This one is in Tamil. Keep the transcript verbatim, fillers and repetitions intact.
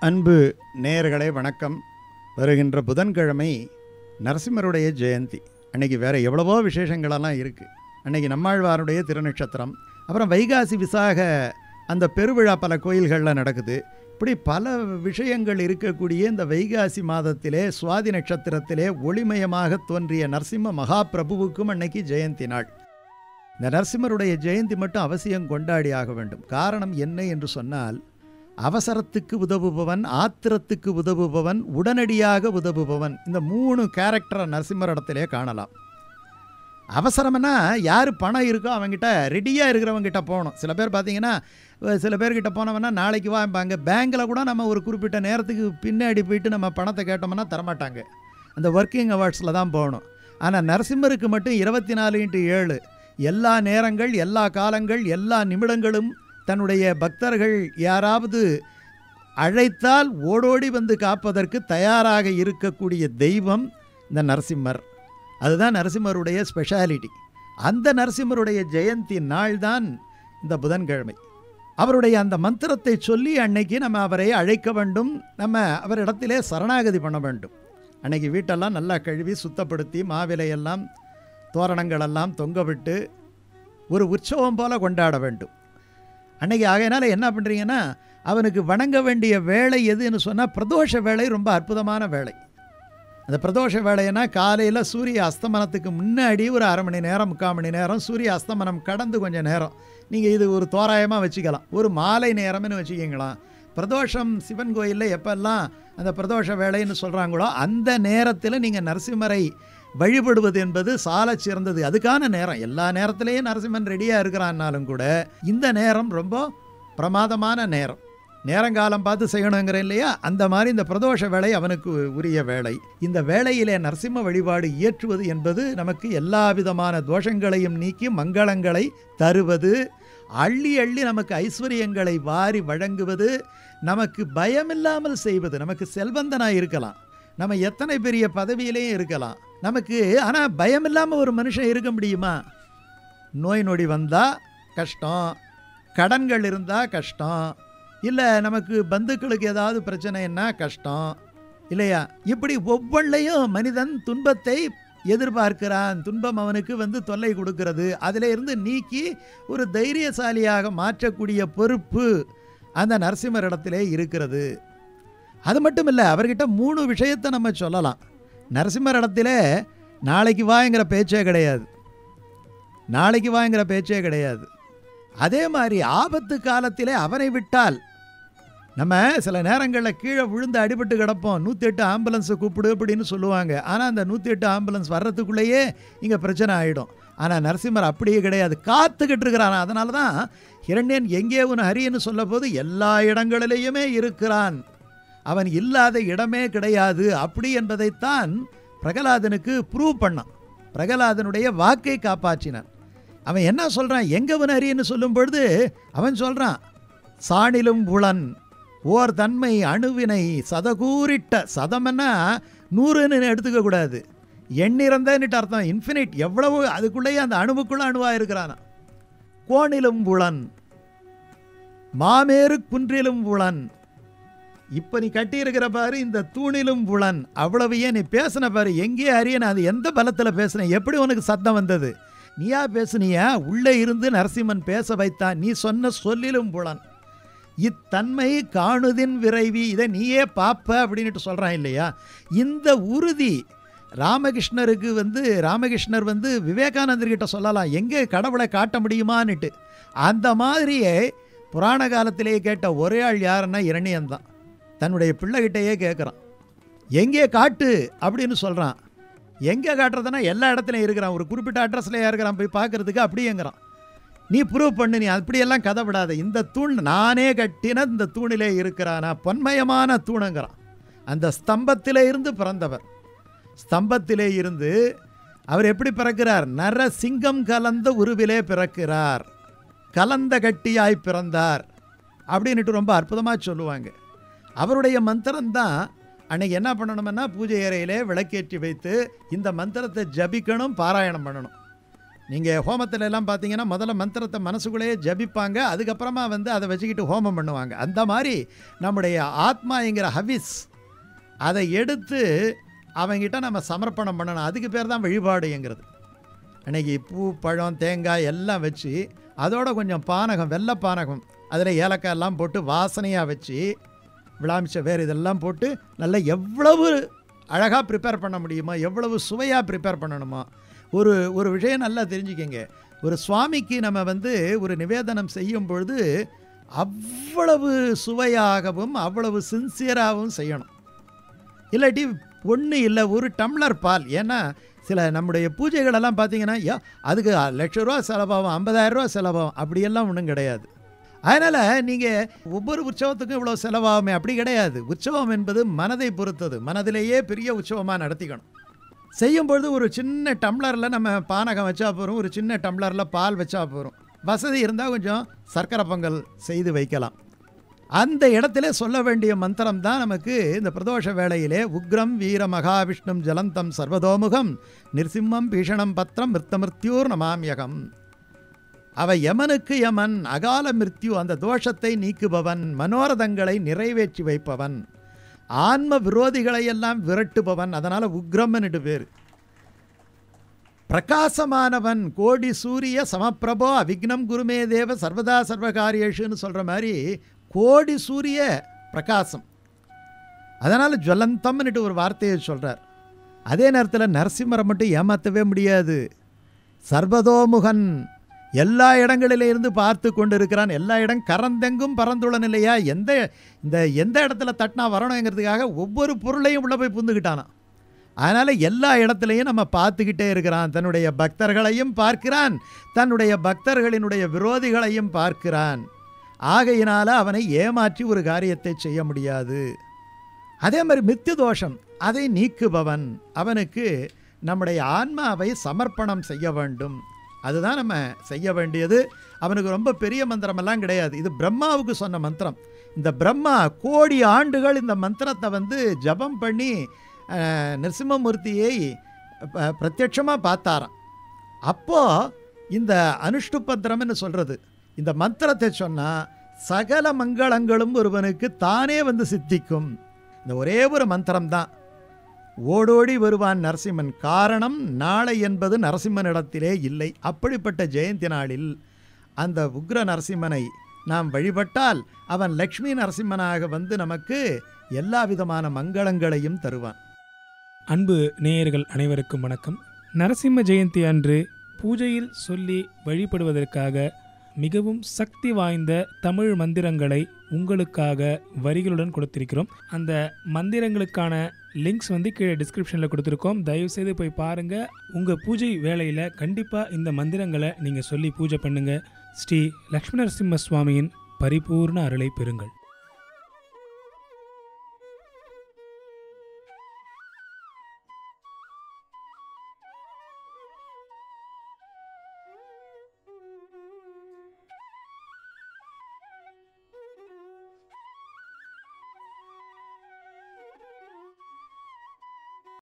அன்பு நேயர்களே வணக்கம். வருகின்ற புதன்கிழமை நரசிம்மருடைய ஜெயந்தி. அன்றைக்கி வேறு எவ்வளவோ விசேஷங்களெல்லாம் இருக்குது. அன்றைக்கி நம்மாழ்வாருடைய திருநட்சத்திரம், அப்புறம் வைகாசி விசாக அந்த பெருவிழா பல கோயில்களில் நடக்குது. இப்படி பல விஷயங்கள் இருக்கக்கூடிய இந்த வைகாசி மாதத்திலே சுவாதி நட்சத்திரத்திலே ஒளிமயமாக தோன்றிய நரசிம்ம மகாபிரபுவுக்கும் அன்னைக்கு ஜெயந்தி நாள். இந்த நரசிம்மருடைய ஜெயந்தி மட்டும் அவசியம் கொண்டாடி ஆக வேண்டும். காரணம் என்ன என்று சொன்னால், அவசரத்துக்கு உதவுபவன், ஆத்திரத்துக்கு உதவுபவன், உடனடியாக உதவுபவன், இந்த மூணு கேரக்டரை நரசிம்மர் இடத்திலே காணலாம். அவசரம்னா யார் பணம் இருக்கோ அவங்ககிட்ட ரெடியாக இருக்கிறவங்ககிட்ட போகணும். சில பேர் பார்த்தீங்கன்னா, சில பேர்கிட்ட போனவன்னா நாளைக்கு வாம்பாங்க. பேங்கில் கூட நம்ம ஒரு குறிப்பிட்ட நேரத்துக்கு பின்னாடி போயிட்டு நம்ம பணத்தை கேட்டோம்னா தரமாட்டாங்க. அந்த ஒர்க்கிங் ஹவர்ஸில் தான் போகணும். ஆனால் நரசிம்மருக்கு மட்டும் இருபத்தி நாலு இன்ட்டு ஏழு எல்லா நேரங்கள், எல்லா காலங்கள், எல்லா நிமிடங்களும் தன்னுடைய பக்தர்கள் யாராவது அழைத்தால் ஓடோடி வந்து காப்பதற்கு தயாராக இருக்கக்கூடிய தெய்வம் இந்த நரசிம்மர். அதுதான் நரசிம்மருடைய ஸ்பெஷாலிட்டி. அந்த நரசிம்மருடைய ஜெயந்தி நாள் தான் இந்த புதன்கிழமை. அவருடைய அந்த மந்திரத்தை சொல்லி அன்னைக்கு நம்ம அவரை அழைக்க வேண்டும். நம்ம அவரிடத்திலே சரணாகதி பண்ண வேண்டும். அன்னைக்கு வீட்டெல்லாம் நல்லா கழுவி சுத்தப்படுத்தி மாவிலையெல்லாம் தோரணங்களெல்லாம் தொங்க விட்டு ஒரு உற்சவம் போல கொண்டாட வேண்டும். அன்றைக்கி ஆகையினால என்ன பண்ணுறீங்கன்னா, அவனுக்கு வணங்க வேண்டிய வேலை எதுன்னு சொன்னால் பிரதோஷ வேலை ரொம்ப அற்புதமான வேலை. அந்த பிரதோஷ வேலைன்னா காலையில் சூரிய அஸ்தமனத்துக்கு முன்னாடி ஒரு அரை மணி நேரம் முக்கால் மணி நேரம், சூரிய அஸ்தமனம் கடந்து கொஞ்சம் நேரம், நீங்கள் இது ஒரு தோராயமாக வச்சுக்கலாம், ஒரு மாலை நேரம்னு வச்சுக்கிங்களாம். பிரதோஷம் சிவன் கோயிலில் எப்பெல்லாம் அந்த பிரதோஷ வேலைன்னு சொல்கிறாங்களோ அந்த நேரத்தில் நீங்கள் நரசிம்மரை வழிபடுவது என்பது சால சிறந்தது. அதுக்கான நேரம். எல்லா நேரத்திலையும் நரசிம்மன் ரெடியாக இருக்கிறான்னாலும் கூட இந்த நேரம் ரொம்ப பிரமாதமான நேரம். நேரங்காலம் பார்த்து செய்யணுங்கிற இல்லையா, அந்த மாதிரி இந்த பிரதோஷ வேலை அவனுக்கு உரிய வேலை. இந்த வேளையிலே நரசிம்ம வழிபாடு இயற்றுவது என்பது நமக்கு எல்லா விதமான தோஷங்களையும் நீக்கி மங்களங்களை தருவது, அள்ளி அள்ளி நமக்கு ஐஸ்வர்யங்களை வாரி வழங்குவது, நமக்கு பயமில்லாமல் செய்வது. நமக்கு செல்வந்தனாக இருக்கலாம், நம்ம எத்தனை பெரிய பதவியிலையும் இருக்கலாம், நமக்கு ஆனால் பயம் இல்லாமல் ஒரு மனுஷன் இருக்க முடியுமா? நோய் நொடி வந்தால் கஷ்டம், கடன்கள் இருந்தால் கஷ்டம், இல்லை நமக்கு பந்துக்களுக்கு ஏதாவது பிரச்சனைன்னா கஷ்டம் இல்லையா? இப்படி ஒவ்வொன்றையும் மனிதன் துன்பத்தை எதிர்பார்க்கிறான். துன்பம் அவனுக்கு வந்து தொல்லை கொடுக்கிறது. அதில் இருந்து நீக்கி ஒரு தைரியசாலியாக மாற்றக்கூடிய பொறுப்பு அந்த நரசிம்மர் இடத்திலே இருக்கிறது. அது மட்டும் இல்லை, அவர்கிட்ட மூணு விஷயத்தை நம்ம சொல்லலாம். நரசிம்மர் இடத்துல நாளைக்கு வாங்கிற பேச்சே கிடையாது, நாளைக்கு வாங்கிற பேச்சே கிடையாது. அதே மாதிரி ஆபத்து காலத்திலே அவனை விட்டால், நம்ம சில நேரங்களில் கீழே விழுந்து அடிபட்டு கிடப்போம், நூற்றி எட்டு ஆம்புலன்ஸை கூப்பிடு அப்படின்னு சொல்லுவாங்க. ஆனால் அந்த நூற்றி எட்டு ஆம்புலன்ஸ் வர்றதுக்குள்ளேயே இங்கே பிரச்சனை ஆகிடும். ஆனால் நரசிம்மர் அப்படியே கிடையாது, காத்துக்கிட்டு இருக்கிறான். அதனால தான் ஹிரண்யன் எங்கே உன் ஹரியன்னு சொல்ல போது எல்லா இடங்களிலேயுமே இருக்கிறான், அவன் இல்லாத இடமே கிடையாது அப்படி என்பதைத்தான் பிரகலாதனுக்கு ப்ரூவ் பண்ணான். பிரகலாதனுடைய வாக்கை காப்பாற்றினான். அவன் என்ன சொல்கிறான், எங்கவன் அறியன்னு சொல்லும் பொழுது அவன் சொல்கிறான், சாணிலும் புலன் ஓர் தன்மை அணுவினை சதகூரிட்ட. சதம்னா நூறுன்னு எடுத்துக்கக்கூடாது, எண்ணிறந்தன்னுட்டு அர்த்தம், இன்ஃபினிட், எவ்வளவு அதுக்குள்ளேயே அந்த அணுவுக்குள்ளே அணுவாக இருக்கிறானா. கோணிலும் புலன் மாமேறு குன்றிலும் புலன். இப்போ நீ கட்டியிருக்கிற பாரு இந்த தூணிலும் புலன். அவ்வளவு ஏன் நீ பேசின பாரு, எங்கே அறியன, அது எந்த பலத்தில் பேசின, எப்படி உனக்கு சத்தம் வந்தது, நீயா பேசுனியா, உள்ளே இருந்து நரசிம்மன் பேச வைத்தான், நீ சொன்ன சொல்லிலும் புலன். இத்தன்மை காணுதின் விரைவி, இதை நீயே பாப்ப அப்படின்ட்டு சொல்கிறான் இல்லையா. இந்த உறுதி ராமகிருஷ்ணருக்கு வந்து, ராமகிருஷ்ணர் வந்து விவேகானந்தர்கிட்ட சொல்லலாம், எங்கே கடவுளை காட்ட முடியுமான்னுட்டு. அந்த மாதிரியே புராண காலத்திலேயே கேட்ட ஒரே ஆள் யாருன்னா இரணியன் தான். தன்னுடைய பிள்ளைகிட்டையே கேட்குறான், எங்கே காட்டு அப்படின்னு சொல்கிறான். எங்கே காட்டுறதுனா எல்லா இடத்துலையும் இருக்கிறான், ஒரு குறிப்பிட்ட அட்ரஸ்லையே இருக்கிறான், போய் பார்க்குறதுக்கு அப்படியேங்கிறான். நீ ப்ரூவ் பண்ணு, நீ அப்படியெல்லாம் கதை விடாத, இந்த தூண் நானே கட்டின இந்த தூணிலே இருக்கிறானா, பொன்மயமான தூணுங்கிறான். அந்த ஸ்தம்பத்திலே இருந்து பிறந்தவர். ஸ்தம்பத்திலே இருந்து அவர் எப்படி பிறக்கிறார், நரசிங்கம் கலந்த உருவிலே பிறக்கிறார், கலந்த கட்டியாய் பிறந்தார் அப்படின்ட்டு ரொம்ப அற்புதமாக சொல்லுவாங்க. அவருடைய மந்திரம்தான் அன்றைக்கி என்ன பண்ணணும்னா, பூஜை அறையிலே விளக்கேற்றி வைத்து இந்த மந்திரத்தை ஜபிக்கணும், பாராயணம் பண்ணணும். நீங்கள் ஹோமத்துல எல்லாம் பார்த்தீங்கன்னா முதல்ல மந்திரத்தை மனசுக்குள்ளேயே ஜபிப்பாங்க, அதுக்கப்புறமா வந்து அதை வச்சுக்கிட்டு ஹோமம் பண்ணுவாங்க. அந்த மாதிரி நம்முடைய ஆத்மாங்கிற ஹவிஸ் அதை எடுத்து அவங்ககிட்ட நம்ம சமர்ப்பணம் பண்ணணும். அதுக்கு பேர் தான் வழிபாடுங்கிறது. அன்றைக்கி பூ பழம் தேங்காய் எல்லாம் வச்சு அதோட கொஞ்சம் பானகம், வெள்ளை பானகம், அதில் ஏலக்காய் எல்லாம் போட்டு வாசனையாக வச்சு விளாமிச்ச வேறு இதெல்லாம் போட்டு நல்லா எவ்வளவு அழகாக ப்ரிப்பேர் பண்ண முடியுமோ, எவ்வளவு சுவையாக ப்ரிப்பேர் பண்ணணுமோ. ஒரு ஒரு விஷயம் நல்லா தெரிஞ்சுக்கங்க, ஒரு சுவாமிக்கு நம்ம வந்து ஒரு நிவேதனம் செய்யும் பொழுது அவ்வளவு சுவையாகவும் அவ்வளவு சின்சியராகவும் செய்யணும். இல்லாட்டி ஒன்று இல்லை, ஒரு டம்ளர் பால். ஏன்னா சில நம்முடைய பூஜைகளெல்லாம் பார்த்தீங்கன்னா யா அதுக்கு லட்ச ரூபா செலவாகும், ஐம்பதாயிரம் ரூபா செலவாகும், அப்படியெல்லாம் ஒன்றும் கிடையாது. அதனால் நீங்கள் ஒவ்வொரு உற்சவத்துக்கும் இவ்வளோ செலவாகுமே அப்படி கிடையாது. உற்சவம் என்பது மனதை பொறுத்தது. மனதிலேயே பெரிய உற்சவமாக நடத்திக்கணும். செய்யும்பொழுது ஒரு சின்ன டம்ளரில் நம்ம பானகம் வச்சா போகிறோம், ஒரு சின்ன டம்ளரில் பால் வச்சா போகிறோம். வசதி இருந்தால் கொஞ்சம் சர்க்கரை பொங்கல் செய்து வைக்கலாம். அந்த இடத்துல சொல்ல வேண்டிய மந்திரம் தான் நமக்கு இந்த பிரதோஷ வேளையிலே உக்ரம் வீர மகாவிஷ்ணும் ஜலந்தம் சர்வதோமுகம் நிர்சிம்மம் பீஷணம் பத்திரம் மிருத்தமிருத்யூர் நமாமியகம். அவ யமனுக்கு யமன், அகால மிருத்யு, அந்த தோஷத்தை நீக்குபவன், மனோரதங்களை நிறைவேற்றி வைப்பவன், ஆன்ம விரோதிகளை எல்லாம் விரட்டுபவன். அதனால் உக்ரம்னுட்டு பேர். பிரகாசமானவன், கோடி சூரிய சமப்பிரபோ அவிக்னம் குருமே தேவ சர்வதா சர்வகாரியேஷுன்னு சொல்கிற மாதிரி கோடி சூரிய பிரகாசம். அதனால் ஜுவலந்தம்னுட்டு ஒரு வார்த்தையை சொல்கிறார். அதே நேரத்தில் நரசிம்மரை மட்டும் ஏமாற்றவே முடியாது. சர்வதோமுகன், எல்லா இடங்களிலே இருந்து பார்த்து கொண்டு இருக்கிறான். எல்லா இடம் கரந்தெங்கும் பறந்துள்ளன் இல்லையா, எந்த இந்த எந்த இடத்துல தட்டினா வரணுங்கிறதுக்காக ஒவ்வொரு பொருளையும் உள்ளே போய் புந்துக்கிட்டானான். அதனால் எல்லா இடத்துலையும் நம்ம பார்த்துக்கிட்டே இருக்கிறான். தன்னுடைய பக்தர்களையும் பார்க்கிறான், தன்னுடைய பக்தர்களினுடைய விரோதிகளையும் பார்க்கிறான். ஆகையினால் அவனை ஏமாற்றி ஒரு காரியத்தை செய்ய முடியாது. அதே மாதிரி மித்ய தோஷம் அதை நீக்குபவன். அவனுக்கு நம்முடைய ஆன்மாவை சமர்ப்பணம் செய்ய வேண்டும். அதுதான் நம்ம செய்ய வேண்டியது. அவனுக்கு ரொம்ப பெரிய மந்திரமெல்லாம் கிடையாது. இது பிரம்மாவுக்கு சொன்ன மந்திரம். இந்த பிரம்மா கோடி ஆண்டுகள் இந்த மந்திரத்தை வந்து ஜபம் பண்ணி நரசிம்மமூர்த்தியை பிரத்யட்சமாக பார்த்தாராம். அப்போது இந்த அனுஷ்டுபத்திரம்னு சொல்கிறது, இந்த மந்திரத்தை சொன்னால் சகல மங்களங்களும் ஒருவனுக்கு தானே வந்து சித்திக்கும். இந்த ஒரே ஒரு மந்திரம்தான். ஓடோடி வருவான் நரசிம்மன். காரணம், நாளை என்பது நரசிம்மனிடத்திலே இல்லை. அப்படிப்பட்ட ஜெயந்தி நாளில் அந்த உக்ர நரசிம்மனை நாம் வழிபட்டால் அவன் லக்ஷ்மி நரசிம்மனாக வந்து நமக்கு எல்லா விதமான மங்களங்களையும் தருவான். அன்பு நேயர்கள் அனைவருக்கும் வணக்கம். நரசிம்ம ஜெயந்தி அன்று பூஜையில் சொல்லி வழிபடுவதற்காக மிகவும் சக்தி வாய்ந்த தமிழ் மந்திரங்களை உங்களுக்காக வரிகளுடன் கொடுத்திருக்கிறோம். அந்த மந்திரங்களுக்கான லிங்க்ஸ் வந்து கீழே டிஸ்கிரிப்ஷனில் கொடுத்துருக்கோம். தயவுசெய்து போய் பாருங்கள். உங்கள் பூஜை வேளையில் கண்டிப்பாக இந்த மந்திரங்களை நீங்கள் சொல்லி பூஜை பண்ணுங்கள். ஸ்ரீ லக்ஷ்மி நரசிம்ம சுவாமியின் பரிபூர்ண அருளை பெறுங்கள்.